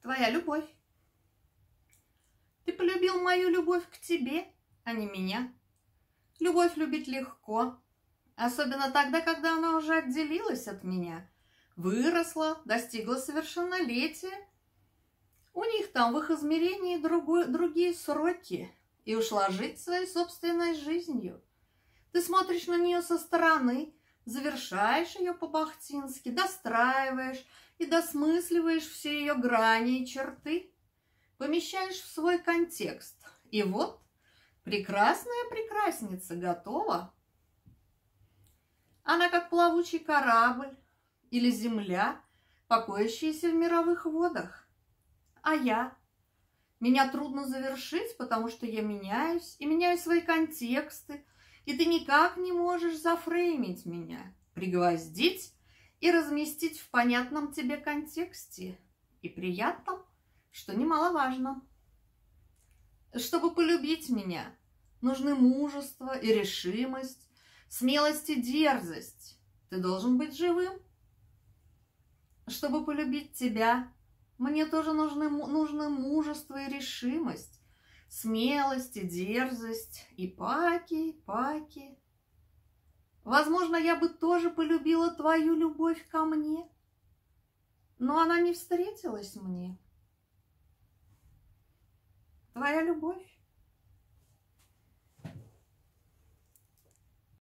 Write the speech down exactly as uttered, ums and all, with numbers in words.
твоя любовь. Ты полюбил мою любовь к тебе, а не меня. Любовь любить легко, особенно тогда, когда она уже отделилась от меня, выросла, достигла совершеннолетия. У них там в их измерении другой, другие сроки, и ушла жить своей собственной жизнью. Ты смотришь на нее со стороны, завершаешь ее по-бахтински, достраиваешь и досмысливаешь все ее грани и черты, помещаешь в свой контекст. И вот прекрасная прекрасница готова. Она как плавучий корабль или земля, покоящаяся в мировых водах. А я? Меня трудно завершить, потому что я меняюсь и меняю свои контексты, и ты никак не можешь зафреймить меня, пригвоздить и разместить в понятном тебе контексте и приятном, что немаловажно. Чтобы полюбить меня, нужны мужество и решимость, смелость и дерзость. Ты должен быть живым. Чтобы полюбить тебя, мне тоже нужны, нужны мужество и решимость, смелость и дерзость, и паки, паки. Возможно, я бы тоже полюбила твою любовь ко мне, но она не встретилась мне. Твоя любовь